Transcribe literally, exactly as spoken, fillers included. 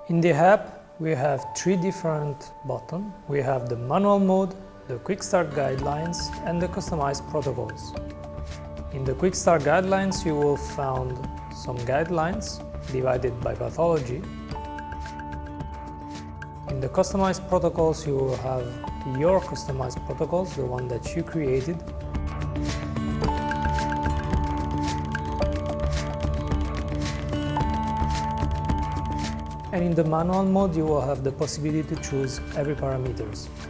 In the app, we have three different buttons. We have the manual mode, the quick start guidelines, and the customized protocols. In the quick start guidelines, you will find some guidelines divided by pathology. In the customized protocols, you will have your customized protocols, the one that you created. And in the manual mode, you will have the possibility to choose every parameters.